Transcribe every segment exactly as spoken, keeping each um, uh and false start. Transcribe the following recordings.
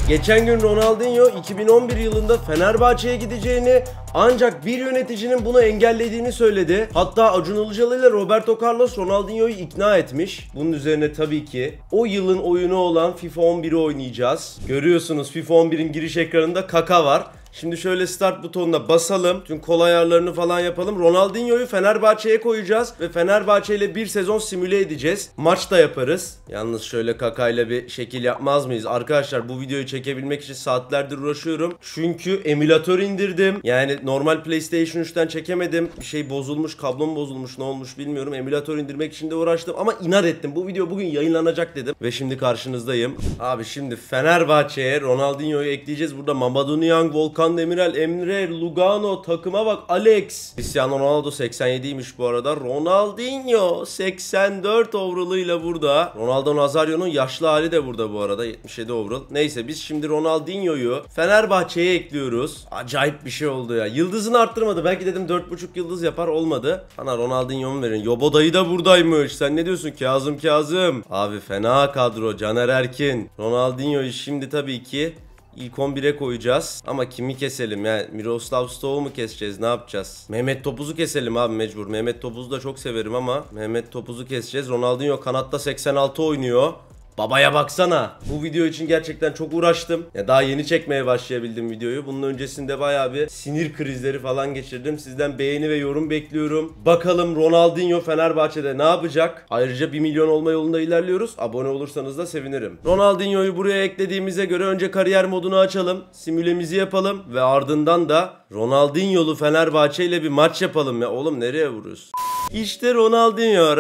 Geçen gün Ronaldinho iki bin on bir yılında Fenerbahçe'ye gideceğini ancak bir yöneticinin bunu engellediğini söyledi. Hatta Acun Ilıcalı ile Roberto Carlos Ronaldinho'yu ikna etmiş. Bunun üzerine tabii ki o yılın oyunu olan FIFA on biri oynayacağız. Görüyorsunuz FIFA on birin giriş ekranında Kaka var. Şimdi şöyle start butonuna basalım. Tüm kol ayarlarını falan yapalım. Ronaldinho'yu Fenerbahçe'ye koyacağız. Ve Fenerbahçe ile bir sezon simüle edeceğiz. Maç da yaparız. Yalnız şöyle Kaka'yla bir şekil yapmaz mıyız? Arkadaşlar bu videoyu çekebilmek için saatlerdir uğraşıyorum. Çünkü emülatör indirdim. Yani normal PlayStation üçten çekemedim. Bir şey bozulmuş, kablom bozulmuş, ne olmuş bilmiyorum. Emülatör indirmek için de uğraştım. Ama inat ettim. Bu video bugün yayınlanacak dedim. Ve şimdi karşınızdayım. Abi şimdi Fenerbahçe'ye Ronaldinho'yu ekleyeceğiz. Burada Mamadou Niang, Volkan Demirel, Emre, Lugano, takıma bak, Alex. Cristiano Ronaldo seksen yediymiş bu arada. Ronaldinho seksen dört overall'ıyla burada. Ronaldo Nazario'nun yaşlı hali de burada bu arada, yetmiş yedi overall. Neyse biz şimdi Ronaldinho'yu Fenerbahçe'ye ekliyoruz. Acayip bir şey oldu ya. Yıldızını arttırmadı. Belki dedim dört buçuk yıldız yapar, olmadı. Bana Ronaldinho'mu verin. Yoboda'yı da buradaymış. Sen ne diyorsun Kazım Kazım? Abi fena kadro. Caner Erkin. Ronaldinho'yu şimdi tabii ki İlk on bire koyacağız. Ama kimi keselim yani? Miroslav Stoğ'u mu keseceğiz? Ne yapacağız? Mehmet Topuz'u keselim abi mecbur. Mehmet Topuz'u da çok severim ama Mehmet Topuz'u keseceğiz. Ronaldinho kanatta seksen altı oynuyor. Babaya baksana. Bu video için gerçekten çok uğraştım. Ya daha yeni çekmeye başlayabildim videoyu. Bunun öncesinde bayağı bir sinir krizleri falan geçirdim. Sizden beğeni ve yorum bekliyorum. Bakalım Ronaldinho Fenerbahçe'de ne yapacak? Ayrıca bir milyon olma yolunda ilerliyoruz. Abone olursanız da sevinirim. Ronaldinho'yu buraya eklediğimize göre önce kariyer modunu açalım. Simülemizi yapalım ve ardından da Ronaldinho'lu Fenerbahçe ile bir maç yapalım ya. Oğlum nereye vuruyorsun? İşte Ronaldinho.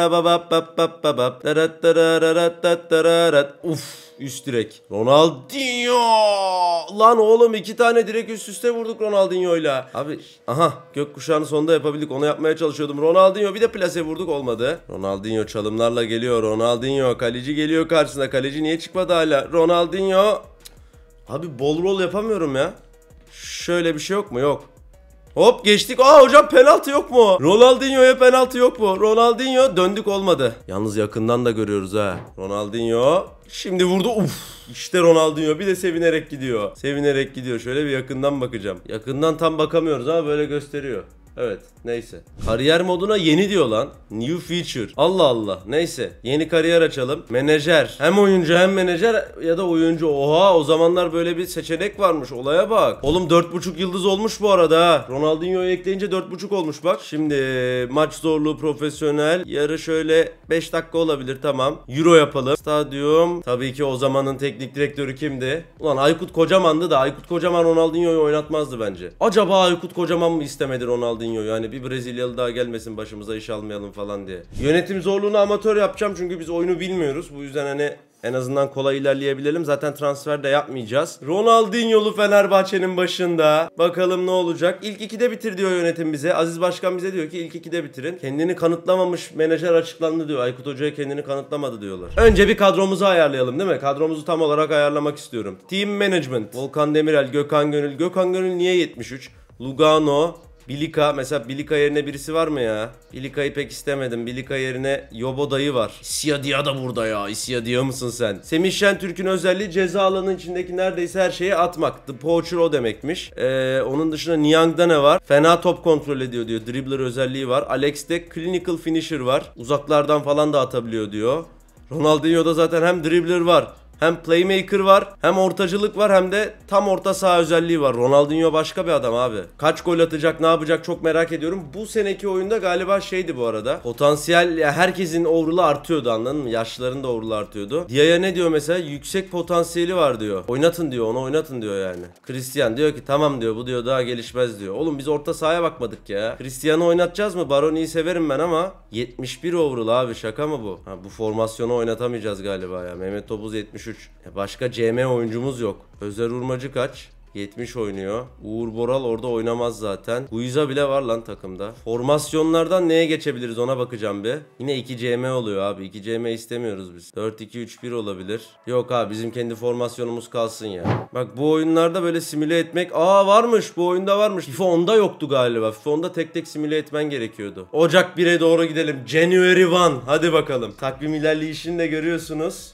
Uf, üst direk. Ronaldinho. Lan oğlum iki tane direk üst üste vurduk Ronaldinho'yla. Abi aha, gökkuşağını sonunda yapabildik. Onu yapmaya çalışıyordum. Ronaldinho bir de plase vurduk, olmadı. Ronaldinho çalımlarla geliyor. Ronaldinho kaleci geliyor karşısına. Kaleci niye çıkmadı hala? Ronaldinho. Abi bol roll yapamıyorum ya. Şöyle bir şey yok mu? Yok. Hop geçtik. Aa hocam penaltı yok mu? Ronaldinho'ya penaltı yok mu? Ronaldinho döndük, olmadı. Yalnız yakından da görüyoruz ha. Ronaldinho şimdi vurdu. Uf. İşte Ronaldinho bir de sevinerek gidiyor. Sevinerek gidiyor. Şöyle bir yakından bakacağım. Yakından tam bakamıyoruz ama böyle gösteriyor. Evet neyse. Kariyer moduna yeni diyor lan. New feature. Allah Allah. Neyse. Yeni kariyer açalım. Menajer. Hem oyuncu hem menajer ya da oyuncu. Oha, o zamanlar böyle bir seçenek varmış. Olaya bak. Oğlum dört buçuk yıldız olmuş bu arada ha. Ronaldinho'yu ekleyince dört buçuk olmuş bak. Şimdi maç zorluğu profesyonel. Yarı şöyle beş dakika olabilir, tamam. Euro yapalım. Stadyum. Tabii ki o zamanın teknik direktörü kimdi? Ulan Aykut Kocaman'dı da Aykut Kocaman Ronaldinho'yu oynatmazdı bence. Acaba Aykut Kocaman mı istemedi Ronaldinho? Yani bir Brezilyalı daha gelmesin başımıza, iş almayalım falan diye. Yönetim zorluğunu amatör yapacağım çünkü biz oyunu bilmiyoruz. Bu yüzden hani en azından kolay ilerleyebilelim. Zaten transfer de yapmayacağız. Ronaldinho'lu Fenerbahçe'nin başında. Bakalım ne olacak. İlk ikide bitir diyor yönetim bize. Aziz Başkan bize diyor ki ilk ikide bitirin. Kendini kanıtlamamış menajer açıklandı diyor. Aykut Hoca'ya kendini kanıtlamadı diyorlar. Önce bir kadromuzu ayarlayalım değil mi? Kadromuzu tam olarak ayarlamak istiyorum. Team Management. Volkan Demirel, Gökhan Gönül. Gökhan Gönül niye yetmiş üç? Lugano. Bilika, mesela Bilika yerine birisi var mı ya? Bilika'yı pek istemedim. Bilika yerine Yoboda'yı var. İsyadia da burada ya. İsyadia mısın sen? Semih Şentürk'ün özelliği ceza alanının içindeki neredeyse her şeyi atmak. The Poacher o demekmiş. Ee, onun dışında Niang'da ne var? Fena top kontrol ediyor diyor. Dribbler özelliği var. Alex'te Clinical Finisher var. Uzaklardan falan da atabiliyor diyor. Ronaldinho'da zaten hem dribbler var, hem playmaker var, hem ortacılık var, hem de tam orta saha özelliği var. Ronaldinho başka bir adam abi. Kaç gol atacak, ne yapacak çok merak ediyorum. Bu seneki oyunda galiba şeydi bu arada. Potansiyel ya, herkesin overall'ı artıyordu, anladın mı? Yaşlıların da overall'ı artıyordu. Dia'ya ne diyor mesela? Yüksek potansiyeli var diyor. Oynatın diyor, onu oynatın diyor yani. Christian diyor ki tamam diyor, bu diyor daha gelişmez diyor. Oğlum biz orta sahaya bakmadık ya. Christian'ı oynatacağız mı? Baroni'yi severim ben ama yetmiş bir overall abi, şaka mı bu? Ha, bu formasyonu oynatamayacağız galiba ya. Mehmet Topuz yetmiş üç. Başka C M oyuncumuz yok. Özer Urmacı kaç? yetmiş oynuyor. Uğur Boral orada oynamaz zaten. Guiza bile var lan takımda. Formasyonlardan neye geçebiliriz ona bakacağım bir. Yine iki C M oluyor abi. iki C M istemiyoruz biz. dört iki üç bir olabilir. Yok abi, bizim kendi formasyonumuz kalsın ya. Bak bu oyunlarda böyle simüle etmek. Aa varmış, bu oyunda varmış. FIFA onda yoktu galiba. FIFA onda tek tek simüle etmen gerekiyordu. Ocak bire doğru gidelim. January bir. Hadi bakalım. Takvim ilerleyişini de görüyorsunuz.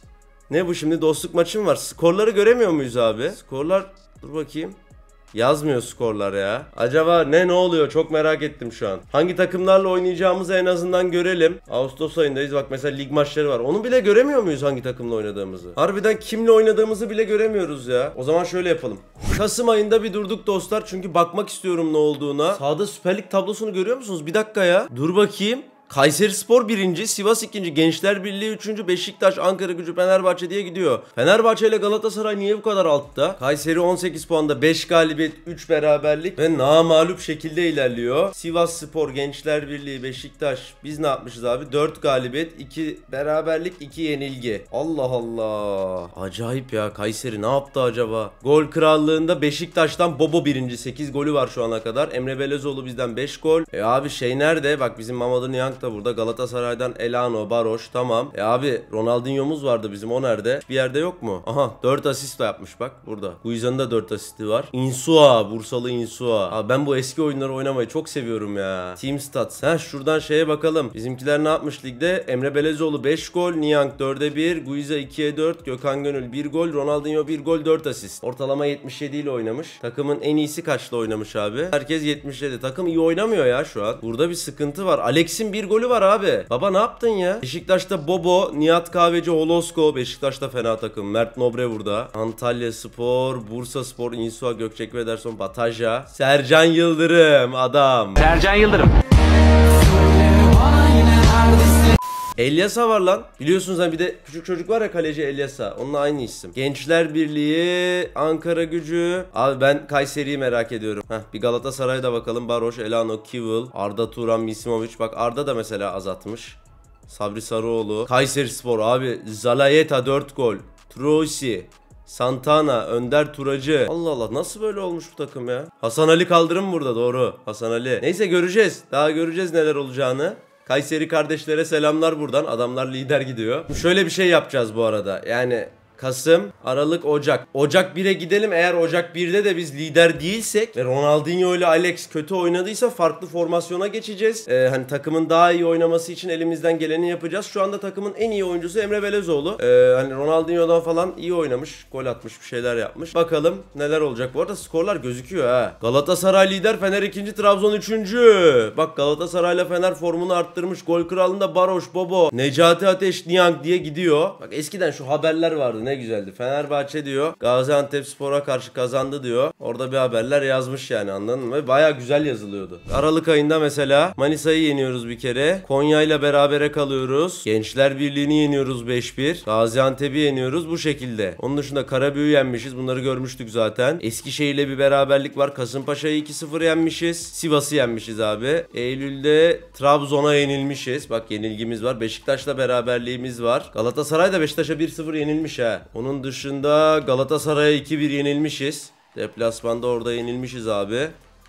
Ne bu şimdi, dostluk maçım var. Skorları göremiyor muyuz abi? Skorlar, dur bakayım. Yazmıyor skorlar ya. Acaba ne ne oluyor, çok merak ettim şu an. Hangi takımlarla oynayacağımızı en azından görelim. Ağustos ayındayız, bak mesela lig maçları var. Onu bile göremiyor muyuz, hangi takımla oynadığımızı? Harbiden kimle oynadığımızı bile göremiyoruz ya. O zaman şöyle yapalım. Kasım ayında bir durduk dostlar, çünkü bakmak istiyorum ne olduğuna. Sağda Süper Lig tablosunu görüyor musunuz? Bir dakika ya. Dur bakayım. Kayserispor birinci, Sivas ikinci, Gençler Birliği üçüncü, Beşiktaş, Ankaragücü, Fenerbahçe diye gidiyor. Fenerbahçe ile Galatasaray niye bu kadar altta? Kayseri on sekiz puanda, beş galibiyet, üç beraberlik ve namağlup şekilde ilerliyor. Sivasspor, Gençler Birliği, Beşiktaş, biz ne yapmışız abi? dört galibiyet, iki beraberlik, iki yenilgi. Allah Allah. Acayip ya, Kayseri ne yaptı acaba? Gol krallığında Beşiktaş'tan Bobo birinci, sekiz golü var şu ana kadar. Emre Belezoğlu bizden beş gol. E abi şey nerede? Bak bizim Mamadou Niang da burada. Galatasaray'dan Elano, Baroş, tamam. E abi Ronaldinho'muz vardı bizim, o nerede? Bir yerde yok mu? Aha, dört asist de yapmış bak burada. Guiza'nın da dört asisti var. Insua, Bursalı Insua. Abi ben bu eski oyunları oynamayı çok seviyorum ya. Team Stats. Heh, şuradan şeye bakalım. Bizimkiler ne yapmış ligde? Emre Belezoğlu beş gol, Niang dörde bir, Guiza ikiye dört, Gökhan Gönül bir gol, Ronaldinho bir gol, dört asist. Ortalama yetmiş yedi ile oynamış. Takımın en iyisi kaçla oynamış abi? Herkes yetmiş yedi. Takım iyi oynamıyor ya şu an. Burada bir sıkıntı var. Alex'in bir golü var abi. Baba ne yaptın ya? Beşiktaş'ta Bobo, Nihat Kahveci, Holosko. Beşiktaş'ta fena takım. Mert Nobre burada. Antalya Spor, Bursa Spor, Insua, Gökçek ve Ederson, Bataja. Sercan Yıldırım adam. Sercan Yıldırım. Elyasa var lan. Biliyorsunuz hani bir de küçük çocuk var ya, kaleci Elyasa. Onunla aynı isim. Gençler Birliği, Ankaragücü. Abi ben Kayseri'yi merak ediyorum. Heh, bir Galatasaray'da bakalım. Baroş, Elano, Kivil, Arda Turan, Misimovic. Bak Arda da mesela azaltmış. Sabri Sarıoğlu. Kayserispor abi. Zalayeta dört gol. Troisi, Santana, Önder Turacı. Allah Allah, nasıl böyle olmuş bu takım ya? Hasan Ali Kaldırım burada, doğru. Hasan Ali. Neyse göreceğiz. Daha göreceğiz neler olacağını. Kayseri kardeşlere selamlar buradan. Adamlar lider gidiyor. Şöyle bir şey yapacağız bu arada. Yani Kasım, Aralık, Ocak. Ocak bire gidelim. Eğer Ocak birde de biz lider değilsek ve Ronaldinho ile Alex kötü oynadıysa farklı formasyona geçeceğiz. Ee, hani takımın daha iyi oynaması için elimizden geleni yapacağız. Şu anda takımın en iyi oyuncusu Emre Belezoğlu. Ee, hani Ronaldinho'dan falan iyi oynamış. Gol atmış, bir şeyler yapmış. Bakalım neler olacak. Bu arada skorlar gözüküyor ha. Galatasaray lider, Fener ikinci, Trabzon üçüncü. Bak Galatasaray'la Fener formunu arttırmış. Gol kralında Baroş, Bobo, Necati Ateş, Niang diye gidiyor. Bak eskiden şu haberler vardı. Ne güzeldi. Fenerbahçe diyor Gaziantepspor'a karşı kazandı diyor. Orada bir haberler yazmış yani, anladın mı? Baya güzel yazılıyordu. Aralık ayında mesela Manisa'yı yeniyoruz bir kere. Konya'yla berabere kalıyoruz. Gençler Birliği'ni yeniyoruz beş bir. Gaziantep'i yeniyoruz bu şekilde. Onun dışında Karabük'ü yenmişiz. Bunları görmüştük zaten. Eskişehir'le bir beraberlik var. Kasımpaşa'yı iki sıfır yenmişiz. Sivas'ı yenmişiz abi. Eylül'de Trabzon'a yenilmişiz. Bak yenilgimiz var. Beşiktaş'la beraberliğimiz var. Galatasaray da Beşiktaş'a bir sıfır yenilmiş ha. Onun dışında Galatasaray'a iki bir yenilmişiz. Deplasmanda orada yenilmişiz abi.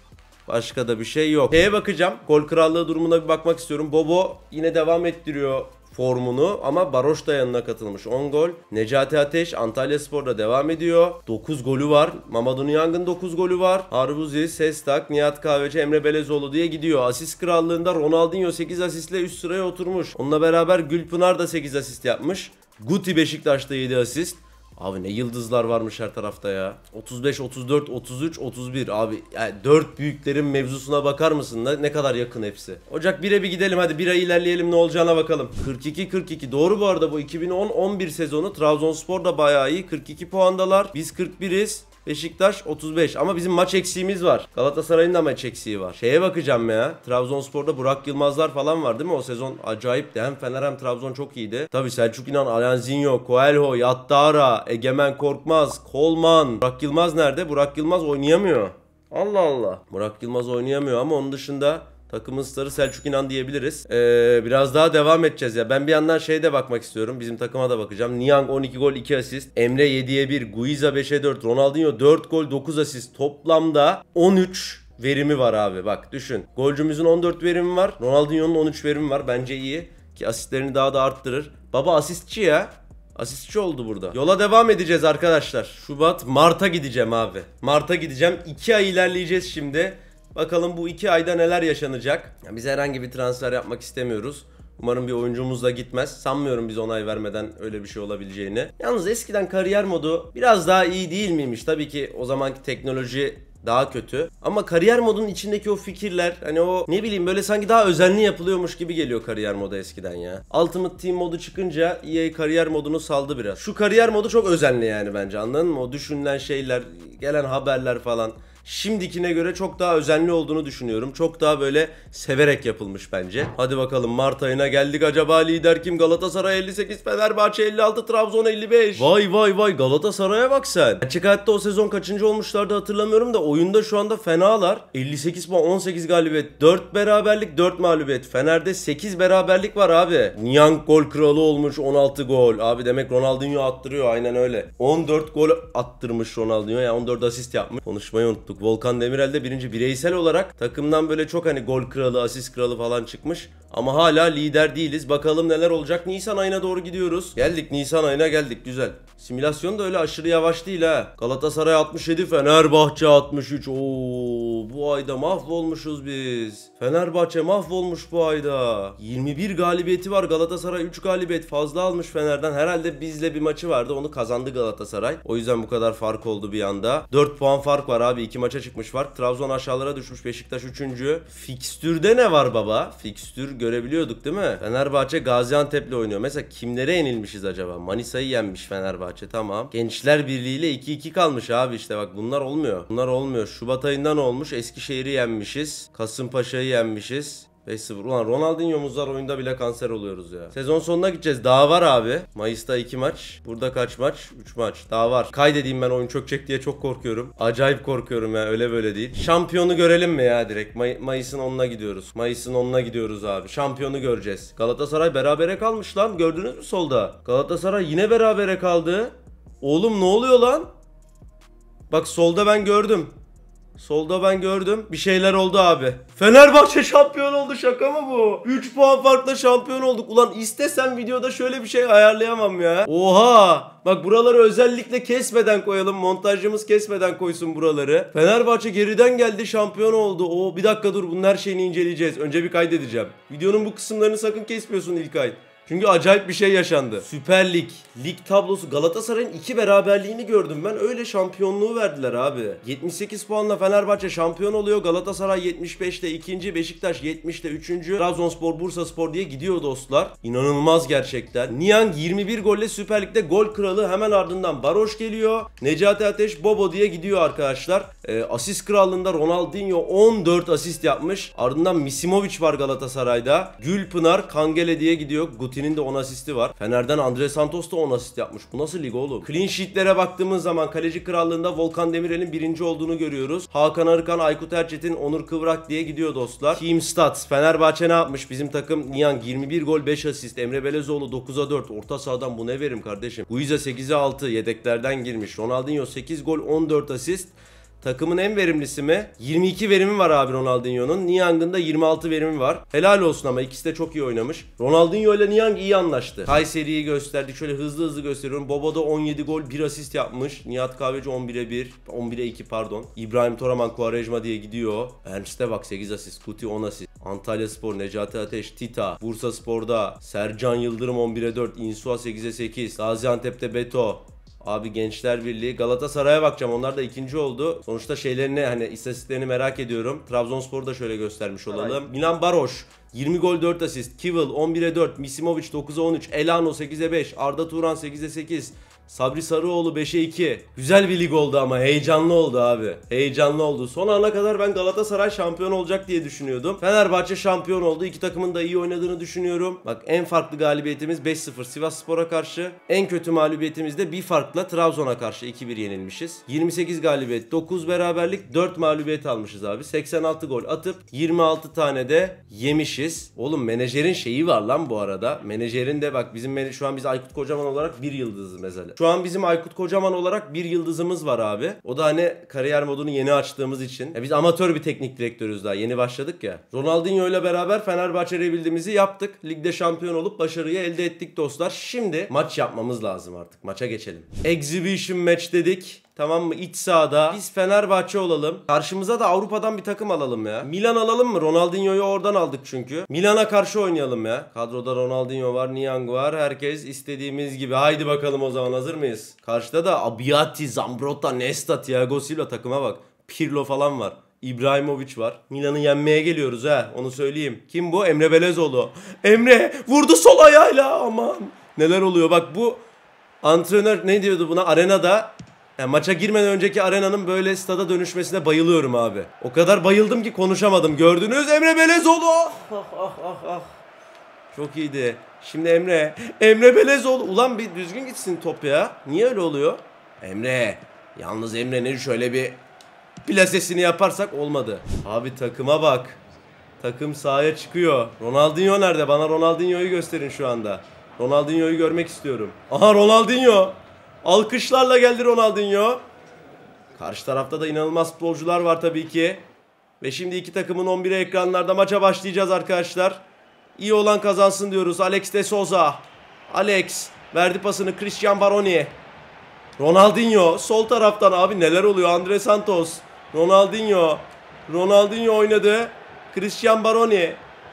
Başka da bir şey yok. Şeye bakacağım. Gol krallığı durumuna bir bakmak istiyorum. Bobo yine devam ettiriyor formunu ama Baroş da yanına katılmış. on gol. Necati Ateş Antalyaspor'da devam ediyor. dokuz golü var. Mamadou Niang'ın dokuz golü var. Harbuzi, Sestak, Nihat Kahveci, Emre Belezoğlu diye gidiyor. Asist krallığında Ronaldinho sekiz asistle üst sıraya oturmuş. Onunla beraber Gülpınar da sekiz asist yapmış. Guti Beşiktaş'ta yedi asist. Abi ne yıldızlar varmış her tarafta ya. otuz beş, otuz dört, otuz üç, otuz bir. Abi yani dört büyüklerin mevzusuna bakar mısın? Ne, ne kadar yakın hepsi. Ocak bire bir gidelim hadi, bir ay ilerleyelim, ne olacağına bakalım. kırk iki kırk iki doğru bu arada, bu iki bin on on bir sezonu. Trabzonspor da bayağı iyi. kırk iki puandalar. Biz kırk biriz. Beşiktaş otuz beş ama bizim maç eksiğimiz var. Galatasaray'ın da maç eksiği var. Şeye bakacağım ya. Trabzonspor'da Burak Yılmazlar falan var değil mi? O sezon acayipti. Hem Fener hem Trabzon çok iyiydi. Tabii Selçuk İnan, Alanzinho, Coelho, Yattara, Egemen Korkmaz, Kolman. Burak Yılmaz nerede? Burak Yılmaz oynayamıyor. Allah Allah. Burak Yılmaz oynayamıyor ama onun dışında takımın starı Selçuk İnan diyebiliriz. Ee, biraz daha devam edeceğiz ya. Ben bir yandan şeye de bakmak istiyorum. Bizim takıma da bakacağım. Niang on iki gol iki asist. Emre yediye bir. Guiza beşe dört. Ronaldinho dört gol dokuz asist. Toplamda on üç verimi var abi. Bak düşün. Golcümüzün on dört verimi var. Ronaldinho'nun on üç verimi var. Bence iyi. Ki asistlerini daha da arttırır. Baba asistçi ya. Asistçi oldu burada. Yola devam edeceğiz arkadaşlar. Şubat, Mart'a gideceğim abi. Mart'a gideceğim. iki ay ilerleyeceğiz şimdi. Bakalım bu iki ayda neler yaşanacak. Ya biz herhangi bir transfer yapmak istemiyoruz. Umarım bir oyuncumuz da gitmez. Sanmıyorum biz onay vermeden öyle bir şey olabileceğini. Yalnız eskiden kariyer modu biraz daha iyi değil miymiş? Tabii ki o zamanki teknoloji daha kötü. Ama kariyer modunun içindeki o fikirler, hani o ne bileyim böyle sanki daha özenli yapılıyormuş gibi geliyor kariyer modu eskiden ya. Ultimate Team modu çıkınca E A kariyer modunu saldı biraz. Şu kariyer modu çok özenli yani bence, anladın mı? O düşünülen şeyler, gelen haberler falan. Şimdikine göre çok daha özenli olduğunu düşünüyorum. Çok daha böyle severek yapılmış bence. Hadi bakalım, Mart ayına geldik. Acaba lider kim? Galatasaray elli sekiz, Fenerbahçe elli altı, Trabzon elli beş. Vay vay vay, Galatasaray'a bak sen. Gerçek hayatta o sezon kaçıncı olmuşlardı hatırlamıyorum da oyunda şu anda fenalar. elli sekiz puan, on sekiz galibiyet, dört beraberlik, dört mağlubiyet. Fener'de sekiz beraberlik var abi. Niang gol kralı olmuş, on altı gol. Abi demek Ronaldinho attırıyor, aynen öyle. on dört gol attırmış Ronaldinho, yani on dört asist yapmış. Konuşmayı unuttuk. Volkan Demirel de birinci, bireysel olarak takımdan böyle çok hani gol kralı, asist kralı falan çıkmış. Ama hala lider değiliz. Bakalım neler olacak. Nisan ayına doğru gidiyoruz. Geldik, Nisan ayına geldik. Güzel. Simülasyon da öyle aşırı yavaş değil ha. Galatasaray altmış yedi, Fenerbahçe altmış üç. Oo, bu ayda mahvolmuşuz biz. Fenerbahçe mahvolmuş bu ayda. yirmi bir galibiyeti var. Galatasaray üç galibiyet fazla almış Fener'den. Herhalde bizle bir maçı vardı. Onu kazandı Galatasaray. O yüzden bu kadar fark oldu bir anda. dört puan fark var abi. iki maça çıkmış fark. Trabzon aşağılara düşmüş. Beşiktaş üçüncü. Fikstürde ne var baba? Fikstür görebiliyorduk değil mi? Fenerbahçe Gaziantep'le oynuyor. Mesela kimlere yenilmişiz acaba? Manisa'yı yenmiş Fenerbahçe, tamam. Gençler Birliği ile iki iki kalmış abi, işte bak bunlar olmuyor. Bunlar olmuyor. Şubat ayında ne olmuş? Eskişehir'i yenmişiz. Kasımpaşa'yı yenmişiz. beş sıfır. Ulan Ronaldinho'muz var, oyunda bile kanser oluyoruz ya. Sezon sonuna gideceğiz. Daha var abi. Mayıs'ta iki maç. Burada kaç maç? üç maç. Daha var. Kaydedeyim, ben oyun çökecek diye çok korkuyorum. Acayip korkuyorum ya, öyle böyle değil. Şampiyonu görelim mi ya direkt? May Mayıs'ın onuna gidiyoruz. Mayıs'ın onuna gidiyoruz abi. Şampiyonu göreceğiz. Galatasaray berabere kalmış lan. Gördünüz mü solda? Galatasaray yine berabere kaldı. Oğlum ne oluyor lan? Bak solda ben gördüm. Solda ben gördüm. Bir şeyler oldu abi. Fenerbahçe şampiyon oldu. Şaka mı bu? üç puan farkla şampiyon olduk. Ulan istesem videoda şöyle bir şey ayarlayamam ya. Oha! Bak buraları özellikle kesmeden koyalım. Montajcımız kesmeden koysun buraları. Fenerbahçe geriden geldi, şampiyon oldu. Oo, bir dakika dur, bunun her şeyini inceleyeceğiz. Önce bir kaydedeceğim. Videonun bu kısımlarını sakın kesmiyorsun İlkay. Çünkü acayip bir şey yaşandı. Süper Lig. Lig tablosu. Galatasaray'ın iki beraberliğini gördüm ben. Öyle şampiyonluğu verdiler abi. yetmiş sekiz puanla Fenerbahçe şampiyon oluyor. Galatasaray yetmiş beşte ikinci. Beşiktaş yetmişte üçüncü. Trabzonspor, Bursaspor diye gidiyor dostlar. İnanılmaz gerçekten. Niang yirmi bir golle Süper Lig'de gol kralı. Hemen ardından Baroş geliyor. Necati Ateş, Bobo diye gidiyor arkadaşlar. Ee, asist krallığında Ronaldinho on dört asist yapmış. Ardından Misimovic var Galatasaray'da. Gülpınar, Kangele diye gidiyor. Guti'nin de on asisti var. Fener'den Andre Santos da on asist yapmış. Bu nasıl lig oğlum? Clean sheet'lere baktığımız zaman kaleci krallığında Volkan Demirel'in birinci olduğunu görüyoruz. Hakan Arıkan, Aykut Erçetin, Onur Kıvrak diye gidiyor dostlar. Team Stats. Fenerbahçe ne yapmış? Bizim takım Niang yirmi bir gol beş asist. Emre Belezoğlu dokuza dört. Orta sahadan bu ne verim kardeşim? Guiza sekize altı. Yedeklerden girmiş. Ronaldinho sekiz gol on dört asist. Takımın en verimlisi mi? yirmi iki verimi var abi Ronaldinho'nun. Niang'ın da yirmi altı verimi var. Helal olsun ama ikisi de çok iyi oynamış. Ronaldinho ile Niang iyi anlaştı. Kayseri'yi gösterdik. Şöyle hızlı hızlı gösteriyorum. Bobo da on yedi gol bir asist yapmış. Nihat Kahveci on bire bir. on bire iki pardon. İbrahim Toraman, Quaresma diye gidiyor. Ernst'e bak sekiz asist. Kuti on asist. Antalyaspor, Necati Ateş, Tita. Bursaspor'da Sercan Yıldırım on bire dört. İnsua sekize sekiz. Gaziantep'te Beto. Abi Gençler Birliği. Galatasaray'a bakacağım. Onlar da ikinci oldu. Sonuçta şeylerini, hani istatistiklerini merak ediyorum. Trabzonspor'u da şöyle göstermiş olalım. Milan Baroş yirmi gol dört asist. Kivel on bire dört. Misimovic dokuza on üç. Elano sekize beş. Arda Turan sekize sekiz. Sabri Sarıoğlu beşe iki. Güzel bir lig oldu ama heyecanlı oldu abi. Heyecanlı oldu. Son ana kadar ben Galatasaray şampiyon olacak diye düşünüyordum. Fenerbahçe şampiyon oldu. İki takımın da iyi oynadığını düşünüyorum. Bak en farklı galibiyetimiz beş sıfır Sivasspor'a karşı. En kötü mağlubiyetimiz de bir farkla Trabzon'a karşı iki bir yenilmişiz. yirmi sekiz galibiyet, dokuz beraberlik, dört mağlubiyet almışız abi. seksen altı gol atıp yirmi altı tane de yemişiz. Oğlum menajerin şeyi var lan bu arada. Menajerin de bak bizim şu an biz Aykut Kocaman olarak bir yıldızız mesela. Şu an bizim Aykut Kocaman olarak bir yıldızımız var abi. O da hani kariyer modunu yeni açtığımız için. Ya biz amatör bir teknik direktörüz daha. Yeni başladık ya. Ronaldinho ile beraber Fenerbahçe rebuild'imizi yaptık. Ligde şampiyon olup başarıyı elde ettik dostlar. Şimdi maç yapmamız lazım artık. Maça geçelim. Exhibition match dedik. Tamam mı? İç sahada. Biz Fenerbahçe olalım. Karşımıza da Avrupa'dan bir takım alalım ya. Milan alalım mı? Ronaldinho'yu oradan aldık çünkü. Milan'a karşı oynayalım ya. Kadroda Ronaldinho var, Niang var. Herkes istediğimiz gibi. Haydi bakalım o zaman, hazır mıyız? Karşıda da Abbiati, Zambrotta, Nesta, Thiago Silva, takıma bak. Pirlo falan var. İbrahimovic var. Milan'ı yenmeye geliyoruz ha. Onu söyleyeyim. Kim bu? Emre Belezoğlu. Emre vurdu sol ayağıyla. Aman. Neler oluyor? Bak bu antrenör ne diyordu buna? Arenada, yani maça girmeden önceki arenanın böyle stada dönüşmesine bayılıyorum abi. O kadar bayıldım ki konuşamadım. Gördünüz Emre Belezoğlu. Ah ah ah ah. Çok iyiydi. Şimdi Emre. Emre Belezoğlu. Ulan bir düzgün gitsin top ya. Niye öyle oluyor? Emre. Yalnız Emre'nin şöyle bir plasesini yaparsak olmadı. Abi takıma bak. Takım sahaya çıkıyor. Ronaldinho nerede? Bana Ronaldinho'yu gösterin şu anda. Ronaldinho'yu görmek istiyorum. Aha Ronaldinho. Alkışlarla geldi Ronaldinho. Karşı tarafta da inanılmaz futbolcular var tabii ki. Ve şimdi iki takımın on biri ekranlarda, maça başlayacağız arkadaşlar. İyi olan kazansın diyoruz. Alex de Souza. Alex verdi pasını Cristian Baroni. Ronaldinho sol taraftan, abi neler oluyor? Andre Santos. Ronaldinho. Ronaldinho oynadı. Cristian Baroni.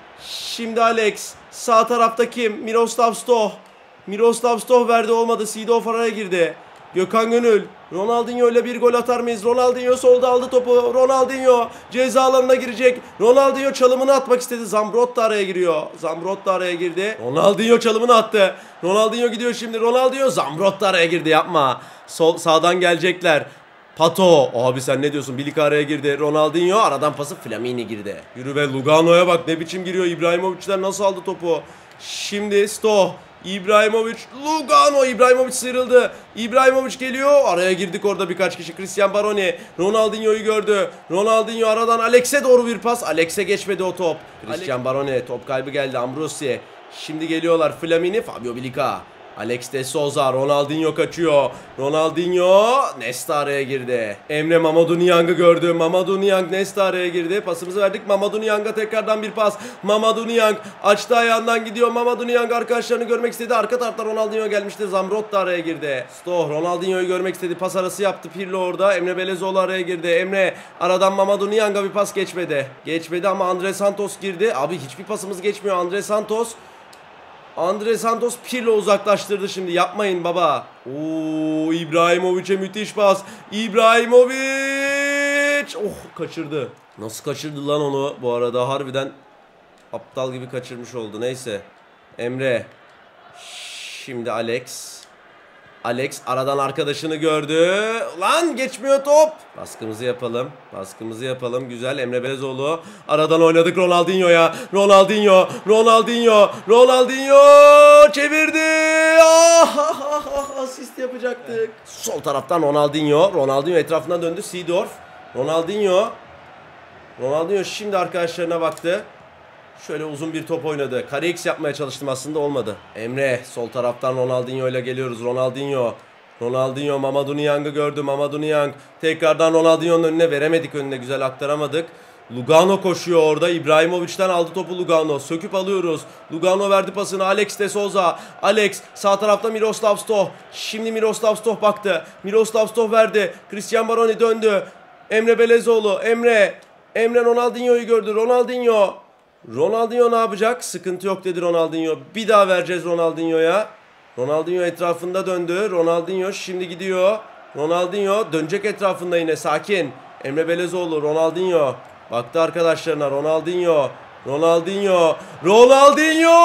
Şimdi Alex. Sağ tarafta kim? Miroslav Stoh. Miroslav Stoh verdi, olmadı. Seedorf araya girdi. Gökhan Gönül. Ronaldinho ile bir gol atar mıyız? Ronaldinho solda aldı topu. Ronaldinho ceza alanına girecek. Ronaldinho çalımını atmak istedi. Zambrotta araya giriyor. Zambrotta araya girdi. Ronaldinho çalımını attı. Ronaldinho gidiyor şimdi. Ronaldinho, Zambrotta araya girdi. Yapma. Sol sağdan gelecekler. Pato. Abi sen ne diyorsun? Bilik araya girdi. Ronaldinho aradan pası Flamini girdi. Yürü be, Lugano'ya bak ne biçim giriyor. İbrahimovic'den nasıl aldı topu? Şimdi Stoh. İbrahimovic, Lugano, İbrahimovic sıyrıldı. İbrahimovic geliyor. Araya girdik orada birkaç kişi. Cristian Baroni Ronaldinho'yu gördü. Ronaldinho aradan Alex'e doğru bir pas. Alex'e geçmedi o top. Cristian Baroni, top kaybı geldi. Ambrosi. Şimdi geliyorlar. Flamini, Fabio Bilica. Alex de Souza, Ronaldinho kaçıyor. Ronaldinho, Nesta araya girdi. Emre Mamadou Niang'ı gördü. Mamadou Niang, Nesta araya girdi. Pasımızı verdik. Mamadou Niang'a tekrardan bir pas. Mamadou Niang açtı ayağından gidiyor. Mamadou Niang arkadaşlarını görmek istedi. Arka tarafta Ronaldinho gelmişti. Zambrotta araya girdi. Stoh Ronaldinho'yu görmek istedi. Pas arası yaptı Pirlo orada. Emre Belezoğlu araya girdi. Emre aradan Mamadou Niang'a bir pas geçmedi. Geçmedi ama Andre Santos girdi. Abi hiçbir pasımız geçmiyor. Andre Santos. Andre Santos Pirlo uzaklaştırdı şimdi. Yapmayın baba. Oo, İbrahimovic'e müthiş pas. İbrahimovic. Oh, kaçırdı. Nasıl kaçırdı lan onu bu arada? Harbiden aptal gibi kaçırmış oldu. Neyse. Emre. Şimdi Alex. Alex aradan arkadaşını gördü. Lan geçmiyor top. Baskımızı yapalım. Baskımızı yapalım. Güzel. Emre Belezoğlu. Aradan oynadık Ronaldinho'ya. Ronaldinho. Ronaldinho. Ronaldinho. Çevirdi. Ah, ah, ah, ah, asist yapacaktık. Sol taraftan Ronaldinho. Ronaldinho etrafına döndü. Seedorf. Ronaldinho. Ronaldinho şimdi arkadaşlarına baktı. Şöyle uzun bir top oynadı. Kare X yapmaya çalıştım aslında, olmadı. Emre sol taraftan Ronaldinho ile geliyoruz. Ronaldinho. Ronaldinho Mamadou Niang'ı gördü. Mamadou Niang tekrardan Ronaldinho'nun önüne, veremedik önüne, güzel aktaramadık. Lugano koşuyor orada. İbrahimovic'den aldı topu Lugano. Söküp alıyoruz. Lugano verdi pasını Alex de Souza. Alex sağ tarafta Miroslav Stoh. Şimdi Miroslav Stoh baktı. Miroslav Stoh verdi. Cristian Baroni döndü. Emre Belezoğlu. Emre. Emre Ronaldinho'yu gördü. Ronaldinho. Ronaldinho ne yapacak? Sıkıntı yok dedi Ronaldinho. Bir daha vereceğiz Ronaldinho'ya. Ronaldinho etrafında döndü. Ronaldinho şimdi gidiyor. Ronaldinho dönecek etrafında yine, sakin. Emre Belezoğlu, Ronaldinho. Baktı arkadaşlarına. Ronaldinho. Ronaldinho. Ronaldinho!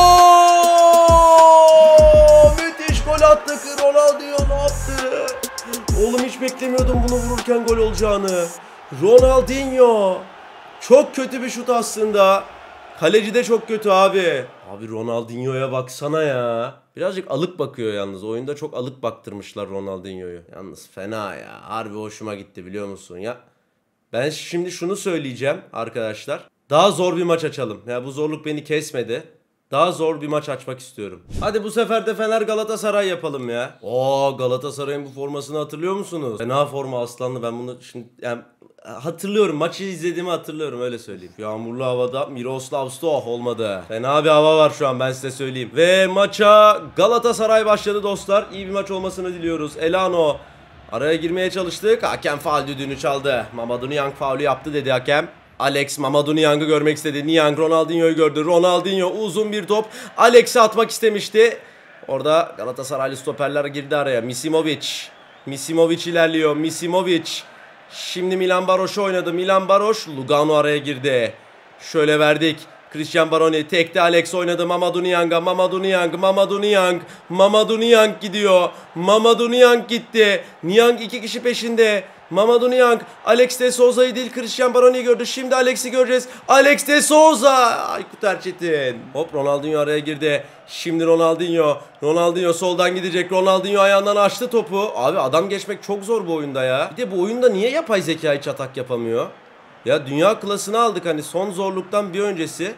Müthiş gol attık. Ronaldinho ne yaptı? Oğlum hiç beklemiyordum bunu vururken gol olacağını. Ronaldinho. Çok kötü bir şut aslında. Kaleci de çok kötü abi. Abi Ronaldinho'ya baksana ya. Birazcık alık bakıyor yalnız. Oyunda çok alık baktırmışlar Ronaldinho'yu. Yalnız fena ya. Harbi hoşuma gitti, biliyor musun ya. Ben şimdi şunu söyleyeceğim arkadaşlar. Daha zor bir maç açalım. Ya bu zorluk beni kesmedi. Daha zor bir maç açmak istiyorum. Hadi bu sefer de Fener Galatasaray yapalım ya. Oo, Galatasaray'ın bu formasını hatırlıyor musunuz? Fena forma aslanlı. Ben bunu şimdi yani hatırlıyorum. Maçı izlediğimi hatırlıyorum, öyle söyleyeyim. Yağmurlu havada Miroslav Stoh, olmadı. Fena bir hava var şu an, ben size söyleyeyim. Ve maça Galatasaray başladı dostlar. İyi bir maç olmasını diliyoruz. Elano. Araya girmeye çalıştık. Hakem faul düdüğünü çaldı. Mamadou Niang faulü yaptı dedi hakem. Alex Mamadou Niang'ı görmek istedi. Niang Ronaldinho'yu gördü. Ronaldinho uzun bir top. Alex'e atmak istemişti. Orada Galatasaraylı stoperler girdi araya. Misimovic. Misimovic ilerliyor. Misimovic. Şimdi Milan Baroş oynadı. Milan Baroş. Lugano araya girdi. Şöyle verdik. Christian Baroni tekte Alex oynadı Mamadou Niang'a. Mamadou Niang, Mamadou Niang, Mamadou Niang gidiyor. Mamadou Niang gitti. Niang iki kişi peşinde. Mamadou Niang, Alex de Souza'yı değil Christian Baroni'yi gördü. Şimdi Alex'i göreceğiz. Alex de Souza. Aykut Erçetin. Hop Ronaldinho araya girdi. Şimdi Ronaldinho. Ronaldinho soldan gidecek. Ronaldinho ayağından açtı topu. Abi adam geçmek çok zor bu oyunda ya. Bir de bu oyunda niye yapay zeka hiç atak yapamıyor? Ya dünya klasını aldık hani son zorluktan bir öncesi.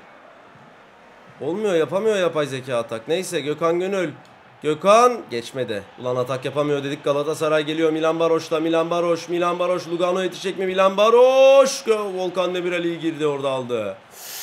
Olmuyor, yapamıyor yapay zeka atak. Neyse Gökhan Gönül. Gökhan geçmedi. Ulan atak yapamıyor dedik. Galatasaray geliyor Milan Baroş'la. Milan Baroş, Milan Baroş. Lugano yetişecek mi? Milan Baroş. Volkan Demirel'i girdi orada aldı.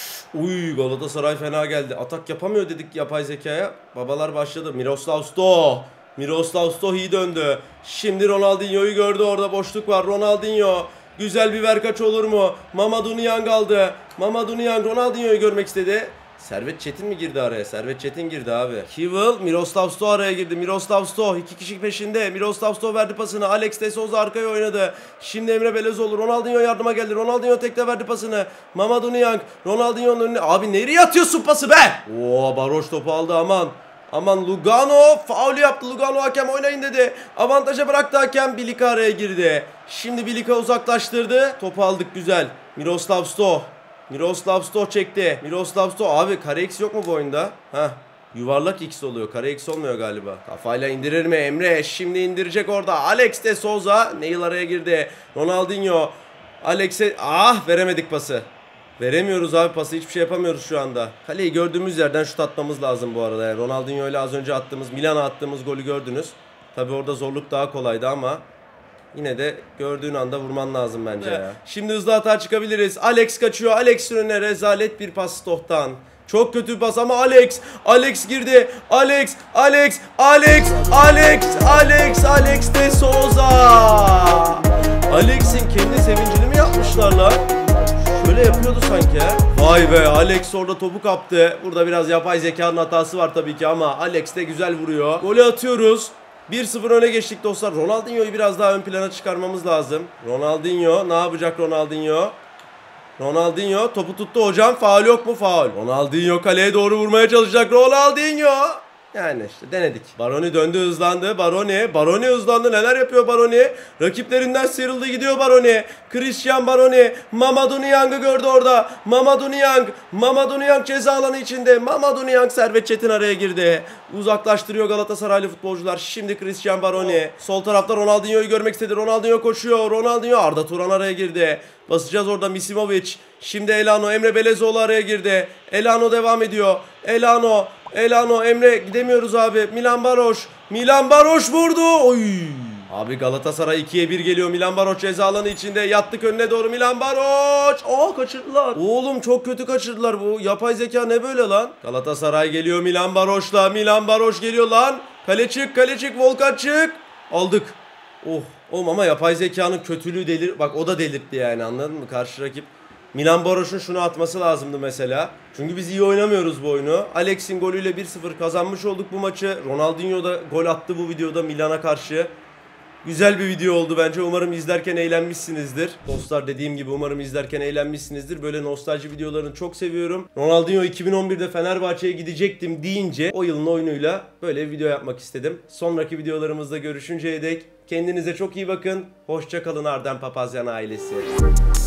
Uy Galatasaray fena geldi. Atak yapamıyor dedik yapay zekaya. Babalar başladı. Miroslav Stoh. Miroslav Stoh iyi döndü. Şimdi Ronaldinho'yu gördü orada boşluk var. Ronaldinho. Güzel bir verkaç olur mu? Mamadou Niang aldı. Mamadou Niang Ronaldinho'yu görmek istedi. Servet Çetin mi girdi araya? Servet Çetin girdi abi. Kivel, Miroslav Stoh araya girdi. Miroslav Stoh iki kişi peşinde. Miroslav Stoh verdi pasını. Alex de Souza arkaya oynadı. Şimdi Emre Belezoğlu. Ronaldinho yardıma geldi. Ronaldinho tekte verdi pasını. Mamadou Niang. Ronaldinho'nun önüne. Abi nereye atıyorsun pası be? Oo Baroş topu aldı aman. Aman Lugano faul yaptı. Lugano hakem oynayın dedi. Avantaja bıraktı hakem. Bilika araya girdi. Şimdi Bilika uzaklaştırdı. Topu aldık güzel. Miroslav Stoh. Miroslav Stoh çekti. Miroslav Stoh. Abi kare X yok mu bu oyunda? Heh. Yuvarlak X oluyor. Kare X olmuyor galiba. Kafayla indirir mi Emre? Şimdi indirecek orada. Alex de Souza. Neil araya girdi. Ronaldinho. Alex'e ah veremedik pası. Veremiyoruz abi pası. Hiçbir şey yapamıyoruz şu anda. Kaleyi gördüğümüz yerden şut atmamız lazım bu arada. Yani Ronaldinho ile az önce attığımız, Milan'a attığımız golü gördünüz. Tabi orada zorluk daha kolaydı ama yine de gördüğün anda vurman lazım bence ya. Şimdi hızlı hata çıkabiliriz. Alex kaçıyor. Alex'in önüne rezalet bir pas Stoh'tan. Çok kötü bir pas ama Alex. Alex girdi. Alex. Alex. Alex. Alex. Alex. Alex de Souza. Alex'in kendi sevincini mi yapmışlar lan? Şöyle yapıyordu sanki ha. Vay be Alex orada topu kaptı. Burada biraz yapay zekanın hatası var tabii ki ama Alex de güzel vuruyor. Golü atıyoruz. bir sıfır öne geçtik dostlar. Ronaldinho'yu biraz daha ön plana çıkarmamız lazım. Ronaldinho ne yapacak Ronaldinho? Ronaldinho topu tuttu hocam. Faul yok mu? Faul. Ronaldinho kaleye doğru vurmaya çalışacak. Ronaldinho. Yani işte denedik. Baroni döndü hızlandı. Baroni. Baroni hızlandı. Neler yapıyor Baroni? Rakiplerinden sıyrıldı gidiyor Baroni. Christian Baroni. Mamadou Niang'ı gördü orada. Mamadou Niang. Mamadou Niang ceza alanı içinde. Mamadou Niang Servet Çetin araya girdi. Uzaklaştırıyor Galatasaraylı futbolcular. Şimdi Christian Baroni. Sol tarafta Ronaldinho'yu görmek istedi. Ronaldinho koşuyor. Ronaldinho. Arda Turan araya girdi. Basacağız orada Misimovic. Şimdi Elano. Emre Belezoğlu araya girdi. Elano devam ediyor. Elano. Elano. Emre gidemiyoruz abi. Milan Baroş. Milan Baroş vurdu. Oy. Abi Galatasaray ikiye bir geliyor. Milan Baroş ceza alanı içinde. Yattık önüne doğru. Milan Baroş. Aa kaçırdılar. Oğlum çok kötü kaçırdılar bu. Yapay zeka ne böyle lan? Galatasaray geliyor Milan Baroş'la. Milan Baroş geliyor lan. Kale çık. Kale çık. Volkan çık. Aldık. Oh. Oğlum ama yapay zekanın kötülüğü delir. Bak o da delirtti yani anladın mı? Karşı rakip. Milan Baroş'un şunu atması lazımdı mesela. Çünkü biz iyi oynamıyoruz bu oyunu. Alex'in golüyle bir sıfır kazanmış olduk bu maçı. Ronaldinho da gol attı bu videoda Milan'a karşı. Güzel bir video oldu bence. Umarım izlerken eğlenmişsinizdir. Dostlar dediğim gibi umarım izlerken eğlenmişsinizdir. Böyle nostalji videolarını çok seviyorum. Ronaldinho iki bin on birde Fenerbahçe'ye gidecektim deyince o yılın oyunuyla böyle bir video yapmak istedim. Sonraki videolarımızda görüşünceye dek kendinize çok iyi bakın. Hoşça kalın Arden Papazyan ailesi.